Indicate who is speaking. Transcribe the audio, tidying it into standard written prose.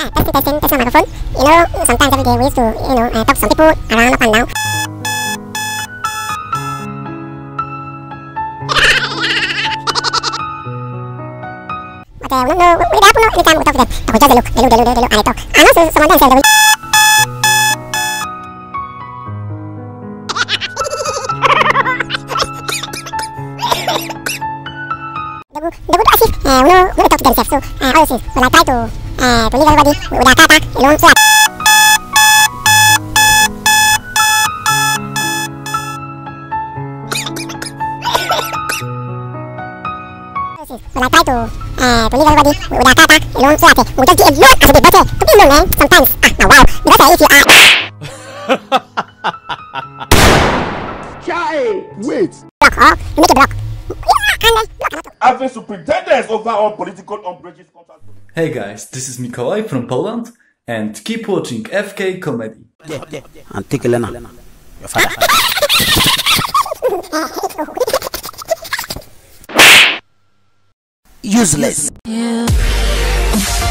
Speaker 1: testing microphone. You know, sometimes every day we used to, talk to some people around up and down. But we don't know, we don't know anytime we talk to them. We just look, and they talk. And also, some of them say that they would as if, we talk to themselves. So, all things, when I try to leave everybody with a kata, so that when I try to leave everybody with a kata, so that we just get look as a bit better. To be known, sometimes, now wow, because if you are...
Speaker 2: Chai! Wait!
Speaker 1: Block, or you make a block.
Speaker 2: Having superintendents over all political umbrages.
Speaker 3: Hey guys, this is Mikołaj from Poland, and keep watching FK Comedy.
Speaker 4: Yeah. And take Elena. Your father. Useless.
Speaker 5: Yeah.